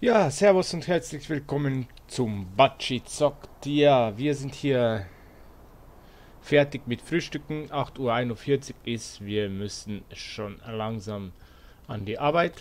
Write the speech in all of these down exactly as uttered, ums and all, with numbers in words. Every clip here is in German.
Ja, servus und herzlich willkommen zum Batschi zockt. Ja, wir sind hier fertig mit Frühstücken. acht Uhr einundvierzig ist. Wir müssen schon langsam an die Arbeit.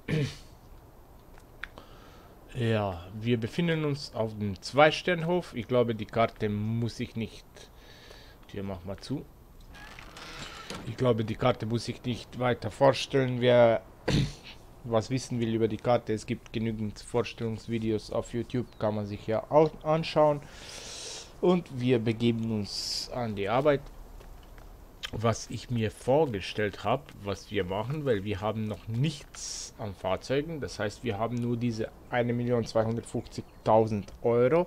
Ja, wir befinden uns auf dem Zwei-Sternhof. Ich glaube, die Karte muss ich nicht. Hier, mach mal zu. Ich glaube, die Karte muss ich nicht weiter vorstellen. Wer was wissen will über die Karte, es gibt genügend Vorstellungsvideos auf YouTube, kann man sich ja auch anschauen. Und wir begeben uns an die Arbeit. Was ich mir vorgestellt habe, was wir machen, weil wir haben noch nichts an Fahrzeugen. Das heißt, wir haben nur diese eine Million zweihundertfünfzigtausend Euro.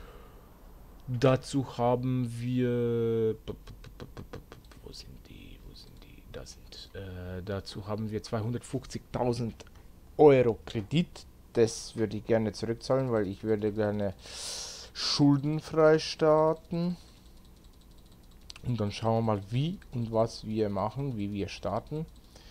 Dazu haben wir... Wo sind die? Wo sind die? Da sind... Äh, dazu haben wir zweihundertfünfzigtausend Euro Kredit. Das würde ich gerne zurückzahlen, weil ich würde gerne schuldenfrei starten. Und dann schauen wir mal, wie und was wir machen, wie wir starten.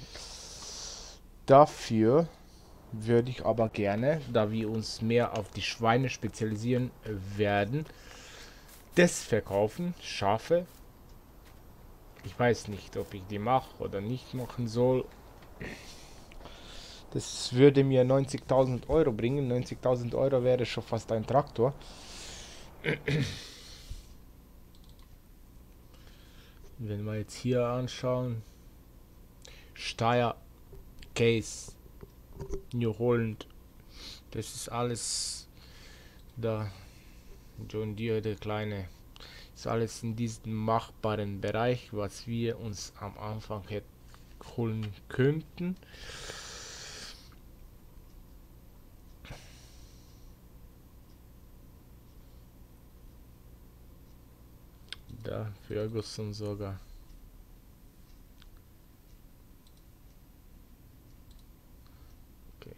Dafür würde ich aber gerne, da wir uns mehr auf die Schweine spezialisieren werden, das verkaufen, Schafe. Ich weiß nicht, ob ich die mache oder nicht machen soll. Das würde mir neunzigtausend Euro bringen. neunzigtausend Euro wäre schon fast ein Traktor. Wenn wir jetzt hier anschauen, Steyr, Case, New Holland, das ist alles da. John Deere, der kleine, ist alles in diesem machbaren Bereich, was wir uns am Anfang hätten holen könnten. Da, Ferguson sogar. Okay.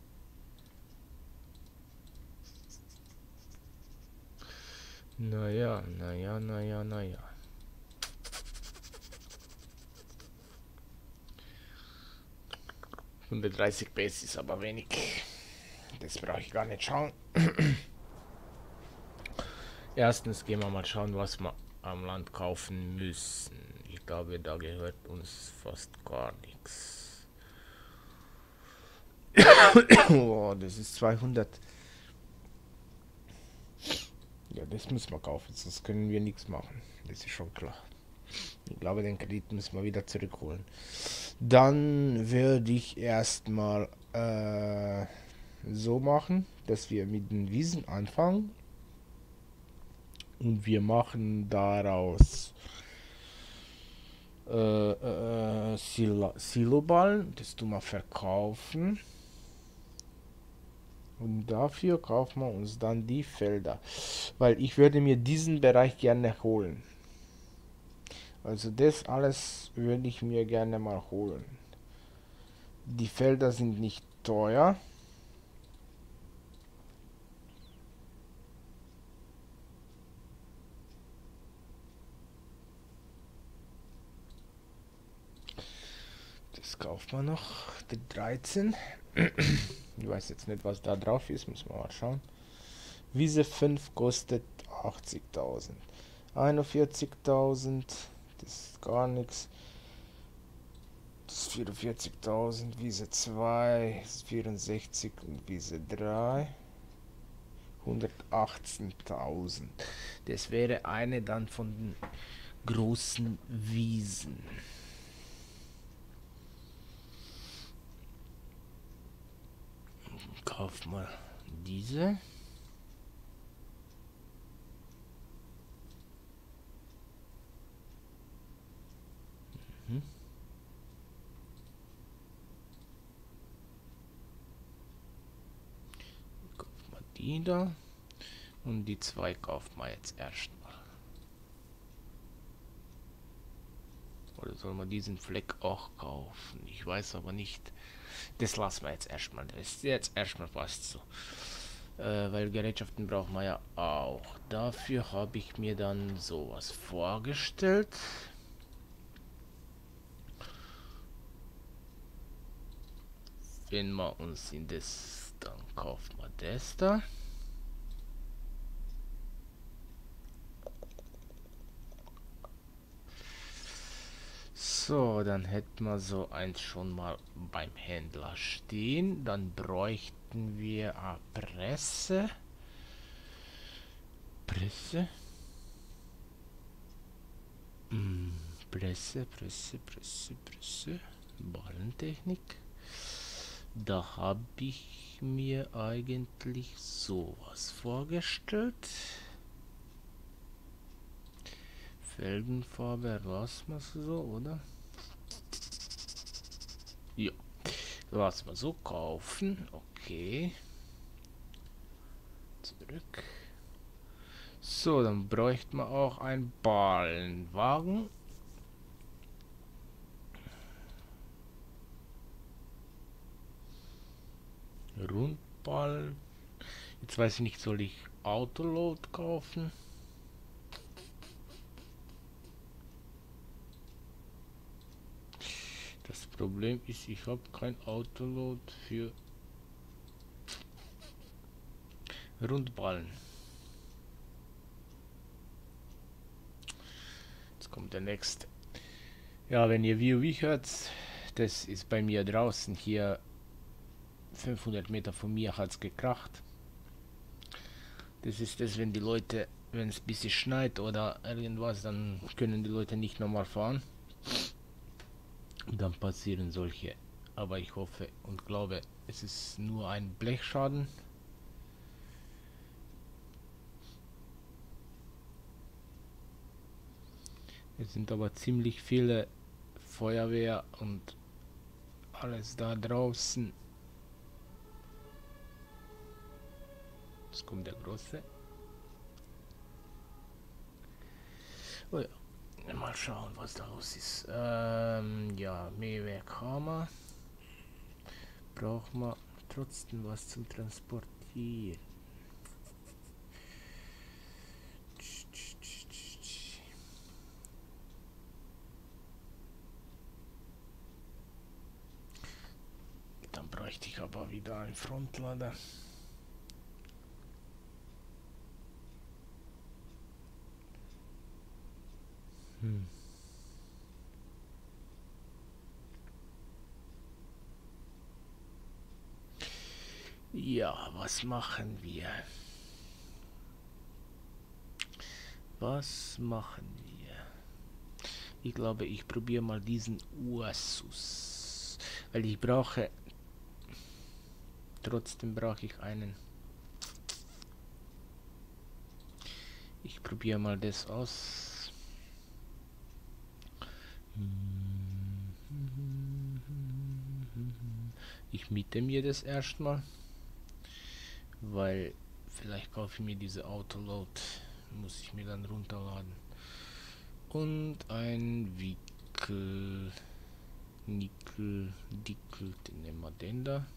Naja, naja, naja, naja. hundertdreißig Base ist aber wenig. Das brauche ich gar nicht schauen. Erstens gehen wir mal schauen, was wir am Land kaufen müssen. Ich glaube, da gehört uns fast gar nichts. Oh, das ist zweihundert. Ja, das müssen wir kaufen, sonst können wir nichts machen. Das ist schon klar. Ich glaube, den Kredit müssen wir wieder zurückholen. Dann würde ich erstmal äh, so machen, dass wir mit den Wiesen anfangen. Und wir machen daraus äh, äh, Silo Siloballen. Das tun wir verkaufen. Und dafür kaufen wir uns dann die Felder. Weil ich würde mir diesen Bereich gerne holen. Also das alles würde ich mir gerne mal holen. Die Felder sind nicht teuer. Das kauft man noch. Die dreizehn. Ich weiß jetzt nicht, was da drauf ist. Müssen wir mal schauen. Wiese fünf kostet achtzigtausend. einundvierzigtausend. Das ist gar nichts. Das ist vierundvierzigtausend. Wiese zwei ist vierundsechzig und Wiese drei. hundertachtzehntausend. Das wäre eine dann von den großen Wiesen. Kauf mal diese. Mhm. Kauf mal die da. Und die zwei kauft man jetzt erstmal. Oder soll man diesen Fleck auch kaufen? Ich weiß aber nicht. Das lassen wir jetzt erstmal. Das ist jetzt erstmal passt so. Äh, weil Gerätschaften brauchen wir ja auch. Dafür habe ich mir dann sowas vorgestellt. Wenn wir uns in das Dann kauft man das da. So, dann hätten wir so eins schon mal beim Händler stehen. Dann bräuchten wir eine Presse. Presse. Hm, Presse, Presse, Presse, Presse. Ballentechnik. Da habe ich mir eigentlich sowas vorgestellt. Felgenfarbe lassen wir so, oder? Ja, lassen wir so kaufen. Okay. Zurück. So, dann bräuchten wir auch einen Ballenwagen. Rundballen. Jetzt weiß ich nicht, soll ich Autoload kaufen? Das Problem ist, ich habe kein Autoload für Rundballen. Jetzt kommt der nächste. Ja, wenn ihr wie ich hört, das ist bei mir draußen hier fünfhundert Meter von mir hat es gekracht. Das ist das, wenn die Leute, wenn es ein bisschen schneit oder irgendwas, dann können die Leute nicht normal fahren. Und dann passieren solche. Aber ich hoffe und glaube, es ist nur ein Blechschaden. Es sind aber ziemlich viele Feuerwehr und alles da draußen. Jetzt kommt der große. Oh ja. Mal schauen, was da los ist. Ähm, ja, Mähwerk haben wir. Braucht man trotzdem was zum Transportieren. Dann bräuchte ich aber wieder einen Frontlader. Hm. Ja, was machen wir? Was machen wir? Ich glaube, ich probiere mal diesen Ursus. Weil ich brauche... Trotzdem brauche ich einen. Ich probiere mal das aus. Ich miete mir das erstmal. Weil vielleicht kaufe ich mir diese Autoload. Muss ich mir dann runterladen. Und ein Wickel. Nickel, Dickel, den nehmen wir den da.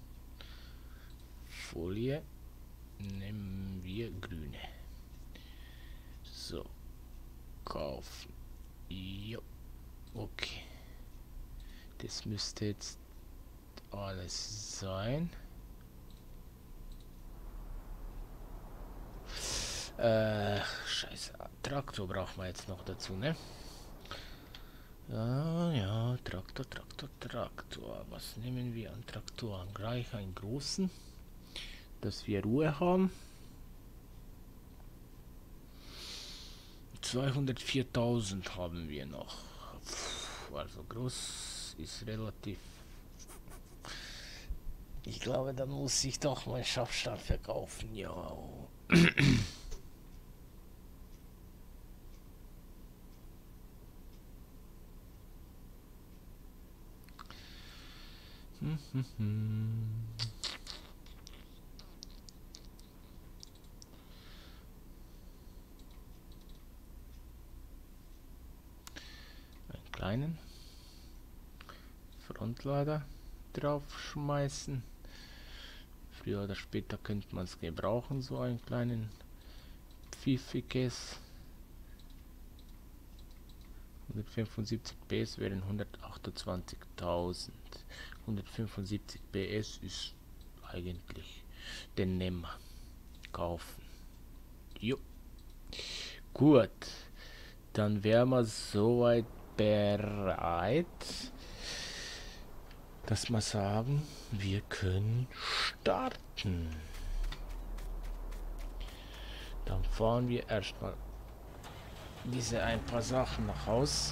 Folie. Nehmen wir grüne. So. Kaufen. Jo. Okay. Das müsste jetzt alles sein. Äh, scheiße. Traktor brauchen wir jetzt noch dazu, ne? Ja, ja, Traktor, Traktor, Traktor. Was nehmen wir an Traktoren? Gleich einen großen, dass wir Ruhe haben. zweihundertviertausend haben wir noch. Also groß ist relativ. Ich glaube, dann muss ich doch meinen Schaffstand verkaufen. Ja. Einen kleinen Frontlader draufschmeißen. Früher oder später könnte man es gebrauchen, so einen kleinen pfiffiges. hundertfünfundsiebzig P S wären hundertachtundzwanzigtausend. hundertfünfundsiebzig P S ist eigentlich Den nehmen wir. Kaufen. Jo. Gut. Dann wären wir soweit bereit, dass wir sagen, wir können starten. Dann fahren wir erstmal diese ein paar Sachen nach Haus.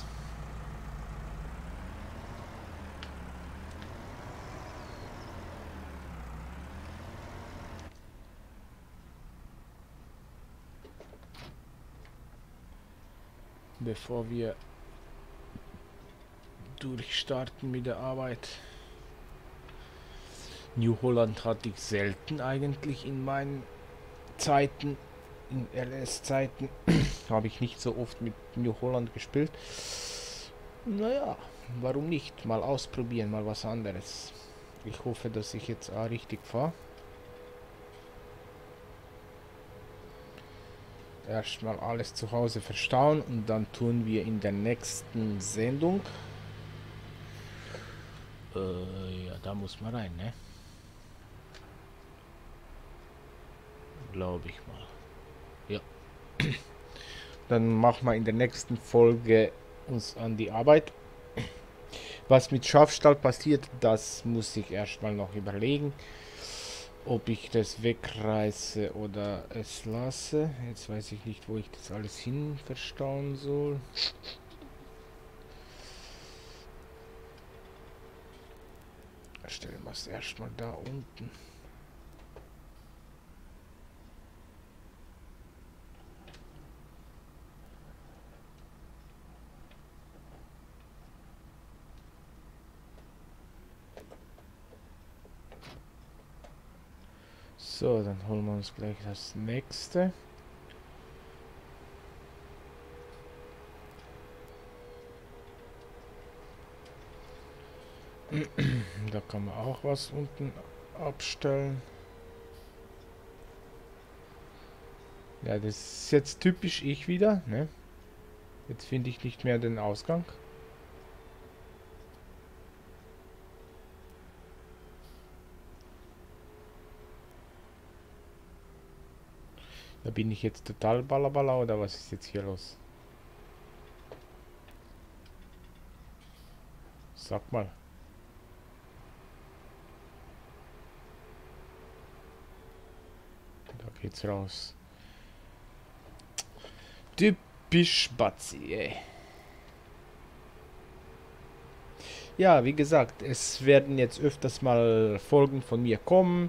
Bevor wir durchstarten mit der Arbeit. New Holland hatte ich selten eigentlich in meinen Zeiten, in L S-Zeiten, habe ich nicht so oft mit New Holland gespielt. Naja, warum nicht? Mal ausprobieren, mal was anderes. Ich hoffe, dass ich jetzt auch richtig fahre. Erstmal alles zu Hause verstauen und dann tun wir in der nächsten Sendung. Äh, ja, da muss man rein, ne? Glaube ich mal. Ja. Dann machen wir in der nächsten Folge uns an die Arbeit. Was mit Schafstall passiert, das muss ich erstmal noch überlegen. Ob ich das wegreiße oder es lasse. Jetzt weiß ich nicht, wo ich das alles hin verstauen soll. Stellen wir es erstmal da unten. So, dann holen wir uns gleich das nächste. Da kann man auch was unten abstellen. Ja, das ist jetzt typisch ich wieder, ne? Jetzt finde ich nicht mehr den Ausgang. Da bin ich jetzt total ballerballer oder was ist jetzt hier los? Sag mal. Da geht's raus. Typisch Batzi, ey. Ja, wie gesagt, es werden jetzt öfters mal Folgen von mir kommen.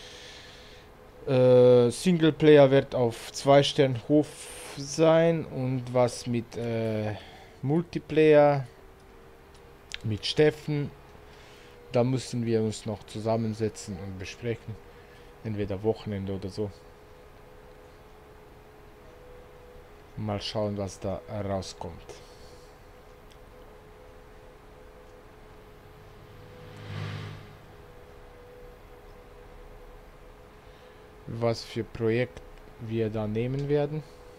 Äh, Singleplayer wird auf zwei Stern Hof sein und was mit äh, Multiplayer mit Steffen. Da müssen wir uns noch zusammensetzen und besprechen. Entweder Wochenende oder so. Mal schauen, was da rauskommt. Was für Projekt wir da nehmen werden.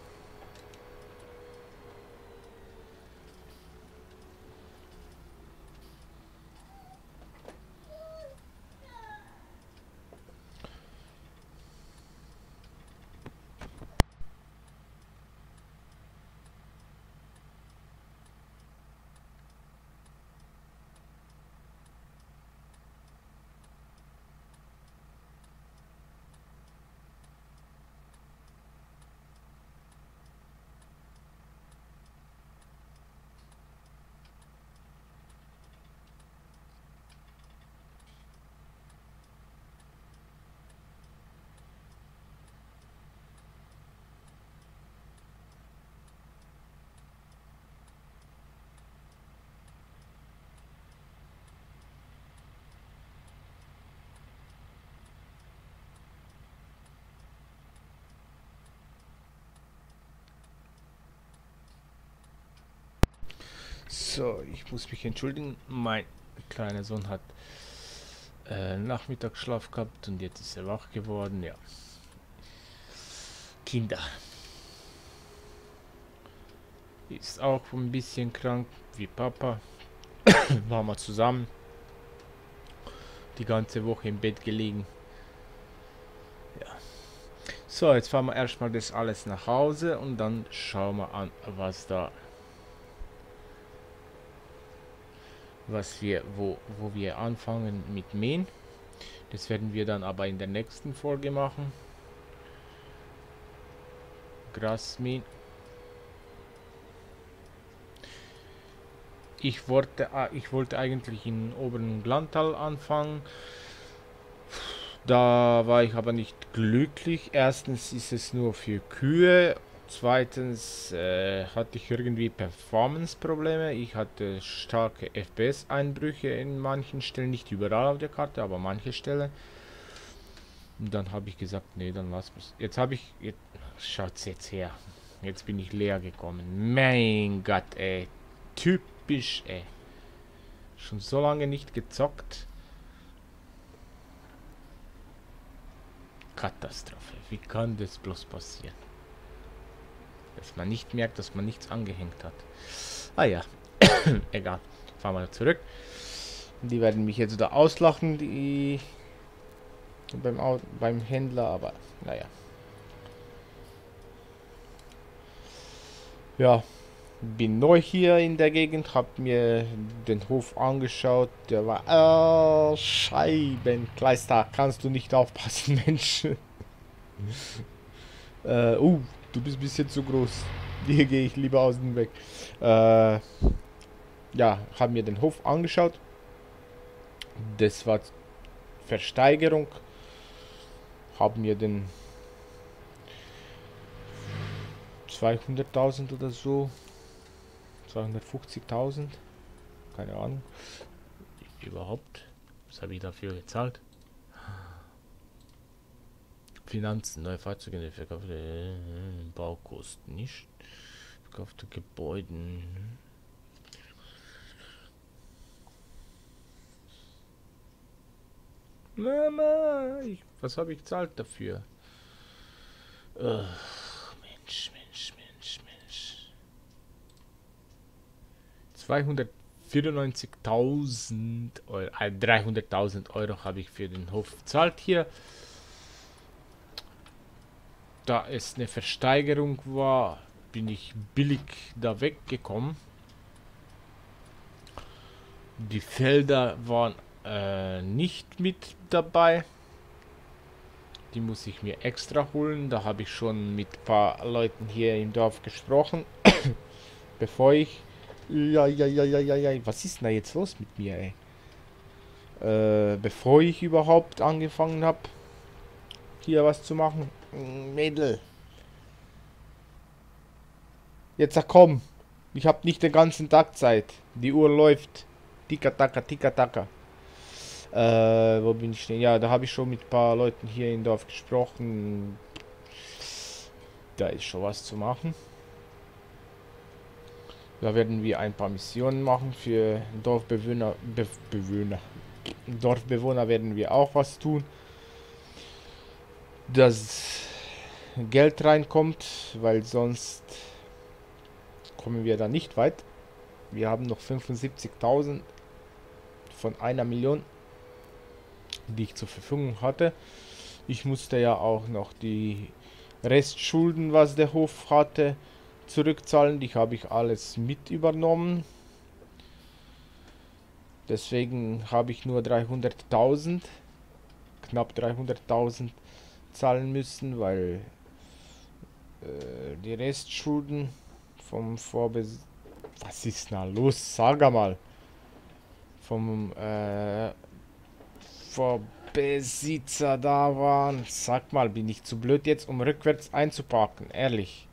So, ich muss mich entschuldigen. Mein kleiner Sohn hat äh, Nachmittagsschlaf gehabt und jetzt ist er wach geworden. Ja. Kinder. Ist auch ein bisschen krank wie Papa. Waren wir zusammen. Die ganze Woche im Bett gelegen. So, jetzt fahren wir erstmal das alles nach Hause und dann schauen wir an, was da, was wir, wo, wo wir anfangen mit Mähen. Das werden wir dann aber in der nächsten Folge machen. Grasmähen. Ich wollte, ich wollte eigentlich in oberen Glantal anfangen. Da war ich aber nicht glücklich. Erstens ist es nur für Kühe. Zweitens äh, hatte ich irgendwie Performance-Probleme. Ich hatte starke F P S-Einbrüche in manchen Stellen. Nicht überall auf der Karte, aber manche Stellen. Und dann habe ich gesagt, nee, dann lass es. Jetzt habe ich... Jetzt, schaut's jetzt her. Jetzt bin ich leer gekommen. Mein Gott, ey. Typisch, ey. Schon so lange nicht gezockt. Katastrophe. Wie kann das bloß passieren? Dass man nicht merkt, dass man nichts angehängt hat. Ah ja. Egal. Fahren wir zurück. Die werden mich jetzt da auslachen, die beim, Au beim Händler, aber naja. Ja. Bin neu hier in der Gegend, hab mir den Hof angeschaut. Der war oh, Scheibenkleister. Kannst du nicht aufpassen, Mensch? äh, uh, du bist ein bisschen zu groß. Hier gehe ich lieber aus dem Weg. Äh, ja, hab mir den Hof angeschaut. Das war Versteigerung. Hab mir den zweihunderttausend oder so. zweihundertfünfzigtausend. Keine Ahnung. Überhaupt. Was habe ich dafür gezahlt? Finanzen, neue Fahrzeuge, verkaufte äh, Baukosten, nicht verkaufte Gebäuden. Mama, ich, was habe ich gezahlt dafür? Oh, Mensch, Mensch, Mensch, Mensch. zweihundertvierundneunzigtausend Euro, äh, dreihunderttausend Euro habe ich für den Hof gezahlt hier. Da es eine Versteigerung war, bin ich billig da weggekommen. Die Felder waren äh, nicht mit dabei. Die muss ich mir extra holen. Da habe ich schon mit ein paar Leuten hier im Dorf gesprochen. Bevor ich... Ja, ja, ja, ja, ja, ja. Was ist denn da jetzt los mit mir, ey? Äh, bevor ich überhaupt angefangen habe, hier was zu machen. Mädel. Jetzt komm. Ich habe nicht den ganzen Tag Zeit. Die Uhr läuft. Tika-taka, tika-taka. Äh, wo bin ich denn? Ja, da habe ich schon mit ein paar Leuten hier im Dorf gesprochen. Da ist schon was zu machen. Da werden wir ein paar Missionen machen für Dorfbewohner. Be Bewohner. Dorfbewohner werden wir auch was tun. Dass Geld reinkommt, weil sonst kommen wir da nicht weit. Wir haben noch fünfundsiebzigtausend von einer Million, die ich zur Verfügung hatte. Ich musste ja auch noch die Restschulden, was der Hof hatte, zurückzahlen. Die habe ich alles mit übernommen. Deswegen habe ich nur dreihunderttausend, knapp dreihunderttausend zahlen müssen, weil äh, die Restschulden vom Vorbes... Was ist da los? Sag mal. Vom äh, Vorbesitzer da waren. Sag mal, bin ich zu blöd jetzt, um rückwärts einzuparken? Ehrlich.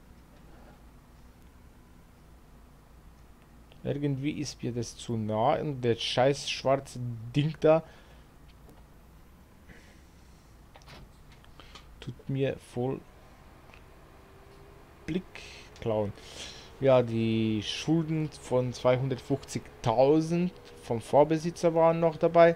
Irgendwie ist mir das zu nah und der scheiß schwarze Ding da tut mir voll Blick klauen. Ja, die Schulden von zweihundertfünfzigtausend vom Vorbesitzer waren noch dabei.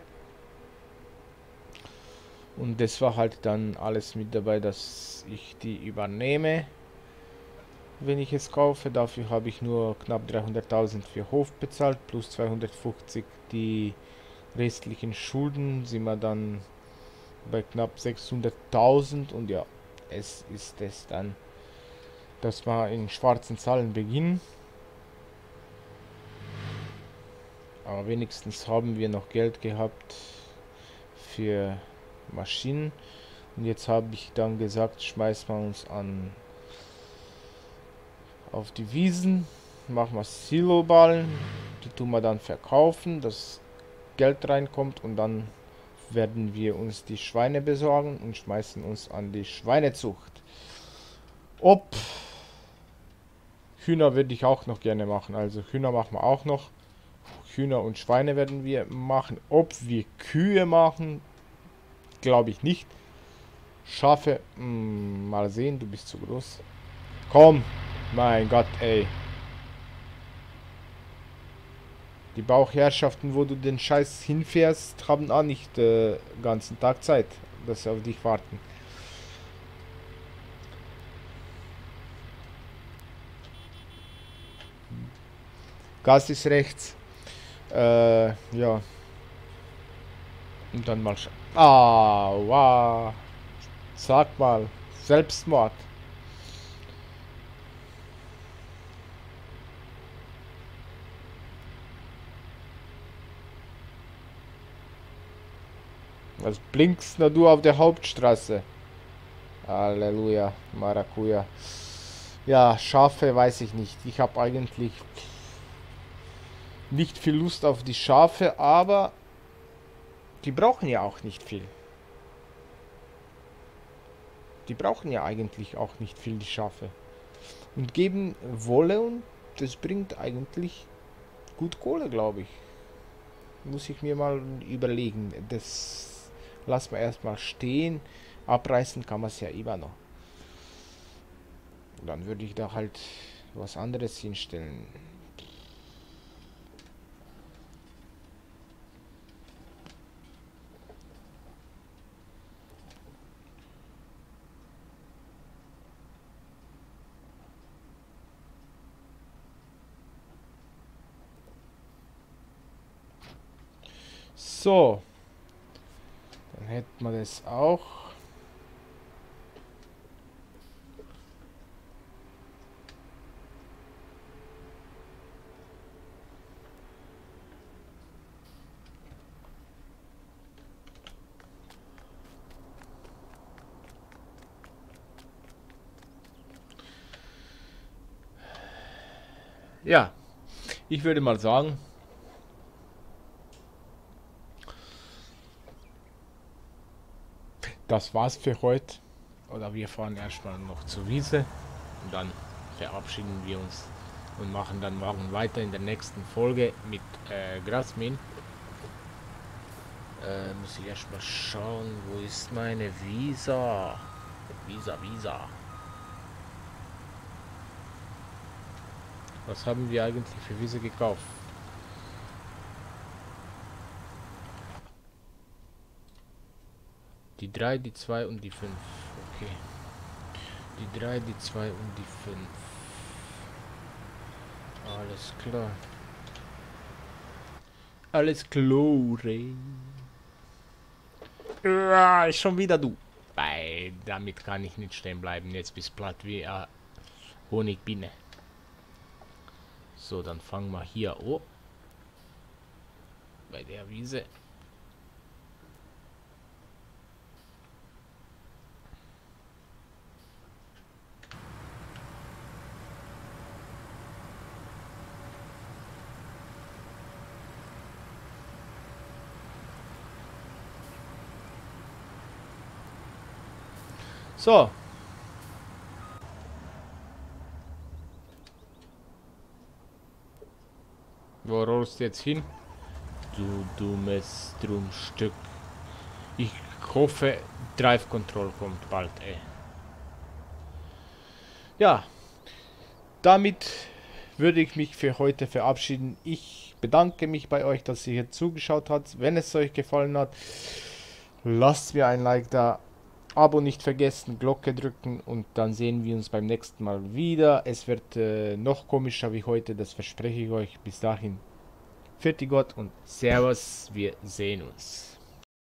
Und das war halt dann alles mit dabei, dass ich die übernehme, wenn ich es kaufe. Dafür habe ich nur knapp dreihunderttausend für Hof bezahlt, plus zweihundertfünfzig die restlichen Schulden, sind wir dann bei knapp sechshunderttausend und ja, es ist es dann, dass wir in schwarzen Zahlen beginnen. Aber wenigstens haben wir noch Geld gehabt für Maschinen. Und jetzt habe ich dann gesagt, schmeißen wir uns an auf die Wiesen, machen wir Siloballen, die tun wir dann verkaufen, dass Geld reinkommt, und dann werden wir uns die Schweine besorgen und schmeißen uns an die Schweinezucht. Ob Hühner würde ich auch noch gerne machen, also Hühner machen wir auch noch. Hühner und Schweine werden wir machen. Ob wir Kühe machen, glaube ich nicht. Schafe, mh, mal sehen, du bist zu groß. Komm, mein Gott, ey. Die Bauchherrschaften, wo du den Scheiß hinfährst, haben auch nicht den äh, ganzen Tag Zeit, dass sie auf dich warten. Gas ist rechts. Äh, ja. Und dann mal schauen. Ah, wow. Sag mal. Selbstmord. Was blinkst na du auf der Hauptstraße? Halleluja, Maracuja. Ja, Schafe weiß ich nicht. Ich habe eigentlich nicht viel Lust auf die Schafe, aber die brauchen ja auch nicht viel. Die brauchen ja eigentlich auch nicht viel, die Schafe. Und geben Wolle, und das bringt eigentlich gut Kohle, glaube ich. Muss ich mir mal überlegen. Das lassen wir erstmal stehen. Abreißen kann man es ja immer noch. Dann würde ich da halt was anderes hinstellen. So. Dann hätten wir das auch. Ja, ich würde mal sagen, das war's für heute. Oder wir fahren erstmal noch zur Wiese und dann verabschieden wir uns und machen dann morgen weiter in der nächsten Folge mit äh, Grasmin. Äh, muss ich erstmal schauen, wo ist meine Visa? Visa, Visa. Was haben wir eigentlich für Wiese gekauft? Die drei, die zwei und die fünf. Okay. Die drei, die zwei und die fünf. Alles klar. Alles klar. Ja, schon wieder du. Bei, damit kann ich nicht stehen bleiben. Jetzt bist platt wie äh, Honigbiene. So, dann fangen wir hier an. Bei der Wiese. So. Wo rollst du jetzt hin? Du dummes Drumstück. Ich hoffe, Drive Control kommt bald, ey. Ja. Damit würde ich mich für heute verabschieden. Ich bedanke mich bei euch, dass ihr hier zugeschaut habt. Wenn es euch gefallen hat, lasst mir ein Like da. Abo nicht vergessen, Glocke drücken, und dann sehen wir uns beim nächsten Mal wieder. Es wird äh, noch komischer wie heute, das verspreche ich euch. Bis dahin, Pfiat Gott und Servus, wir sehen uns.